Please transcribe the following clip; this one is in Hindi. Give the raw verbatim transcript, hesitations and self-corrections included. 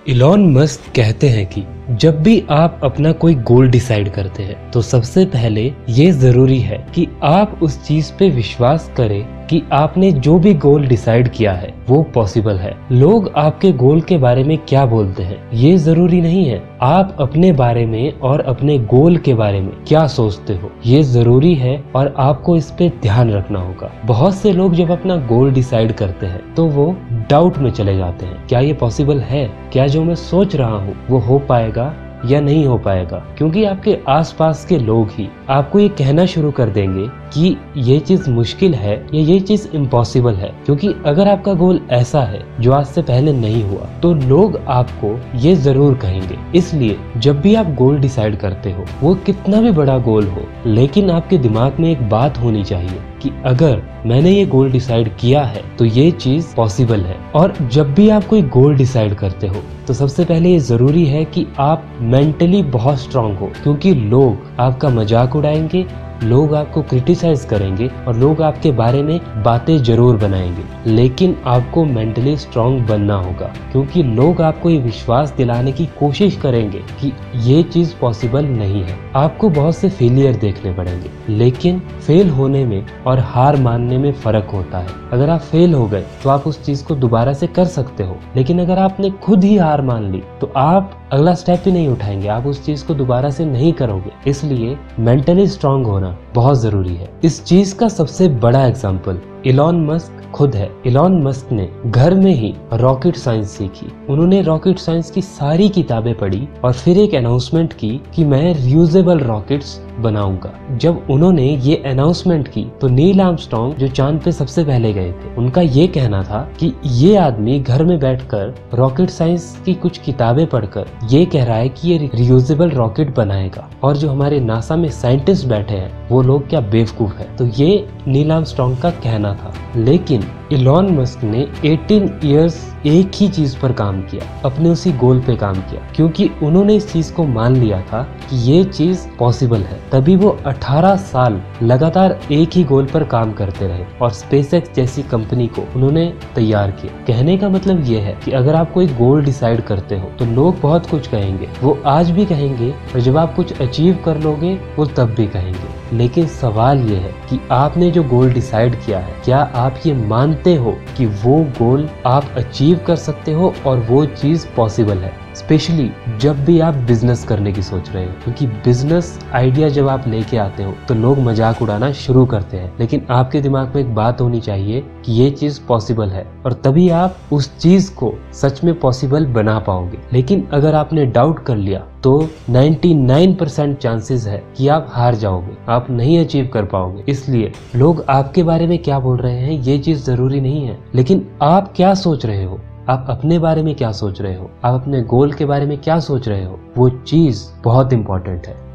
इलॉन मस्क कहते हैं कि जब भी आप अपना कोई गोल डिसाइड करते हैं तो सबसे पहले ये जरूरी है कि आप उस चीज पे विश्वास करें कि आपने जो भी गोल डिसाइड किया है वो पॉसिबल है। लोग आपके गोल के बारे में क्या बोलते हैं ये जरूरी नहीं है, आप अपने बारे में और अपने गोल के बारे में क्या सोचते हो ये जरूरी है और आपको इस पे ध्यान रखना होगा। बहुत से लोग जब अपना गोल डिसाइड करते हैं तो वो डाउट में चले जाते हैं, क्या ये पॉसिबल है, क्या जो मैं सोच रहा हूँ वो हो पाएगा या नहीं हो पाएगा, क्योंकि आपके आसपास के लोग ही आपको ये कहना शुरू कर देंगे कि ये चीज मुश्किल है या ये चीज इम्पॉसिबल है। क्योंकि अगर आपका गोल ऐसा है जो आज से पहले नहीं हुआ तो लोग आपको ये जरूर कहेंगे। इसलिए जब भी आप गोल डिसाइड करते हो वो कितना भी बड़ा गोल हो, लेकिन आपके दिमाग में एक बात होनी चाहिए कि अगर मैंने ये गोल डिसाइड किया है तो ये चीज पॉसिबल है। और जब भी आप कोई गोल डिसाइड करते हो तो सबसे पहले ये जरूरी है कि आप मेंटली बहुत स्ट्रांग हो, क्योंकि लोग आपका मजाक उड़ाएंगे, लोग आपको क्रिटिसाइज करेंगे और लोग आपके बारे में बातें जरूर बनाएंगे, लेकिन आपको मेंटली स्ट्रांग बनना होगा, क्योंकि लोग आपको ये विश्वास दिलाने की कोशिश करेंगे कि ये चीज पॉसिबल नहीं है। आपको बहुत से फेलियर देखने पड़ेंगे, लेकिन फेल होने में और हार मानने में फर्क होता है। अगर आप फेल हो गए तो आप उस चीज को दोबारा से कर सकते हो, लेकिन अगर आपने खुद ही हार मान ली तो आप अगला स्टेप ही नहीं उठाएंगे, आप उस चीज को दोबारा से नहीं करोगे। इसलिए मेंटली स्ट्रांग होना बहुत जरूरी है। इस चीज का सबसे बड़ा एग्जाम्पल इलॉन मस्क खुद है। इलॉन मस्क ने घर में ही रॉकेट साइंस सीखी। उन्होंने रॉकेट साइंस की सारी किताबें पढ़ी और फिर एक अनाउंसमेंट की कि मैं रियूजेबल रॉकेट्स बनाऊंगा। जब उन्होंने ये अनाउंसमेंट की तो नील आर्मस्ट्रांग जो चांद पे सबसे पहले गए थे, उनका ये कहना था कि ये आदमी घर में बैठकर रॉकेट साइंस की कुछ किताबें पढ़कर ये कह रहा है कि ये रियूजेबल रॉकेट बनाएगा, और जो हमारे नासा में साइंटिस्ट बैठे हैं वो लोग क्या बेवकूफ है। तो ये नील आर्मस्ट्रांग का कहना था। लेकिन इलॉन मस्क ने अठारह इयर्स एक ही चीज पर काम किया, अपने उसी गोल पे काम किया, क्योंकि उन्होंने इस चीज को मान लिया था कि ये चीज पॉसिबल है। तभी वो अठारह साल लगातार एक ही गोल पर काम करते रहे और स्पेसएक्स जैसी कंपनी को उन्होंने तैयार किया। कहने का मतलब ये है कि अगर आप कोई गोल डिसाइड करते हो तो लोग बहुत कुछ कहेंगे, वो आज भी कहेंगे, और जब आप कुछ अचीव कर लोगे वो तब भी कहेंगे। लेकिन सवाल ये है कि आपने जो गोल डिसाइड किया है, क्या आप ये मानते हो कि वो गोल आप अचीव कर सकते हो और वो चीज पॉसिबल है। स्पेशली जब भी आप बिजनेस करने की सोच रहे हो, क्योंकि बिजनेस आइडिया जब आप लेके आते हो तो लोग मजाक उड़ाना शुरू करते हैं, लेकिन आपके दिमाग में एक बात होनी चाहिए कि ये चीज पॉसिबल है, और तभी आप उस चीज को सच में पॉसिबल बना पाओगे। लेकिन अगर आपने डाउट कर लिया तो निन्यानवे परसेंट चांसेस है कि आप हार जाओगे, आप नहीं अचीव कर पाओगे। इसलिए लोग आपके बारे में क्या बोल रहे हैं ये चीज जरूरी नहीं है, लेकिन आप क्या सोच रहे हो, आप अपने बारे में क्या सोच रहे हो, आप अपने गोल के बारे में क्या सोच रहे हो, वो चीज बहुत इंपॉर्टेंट है।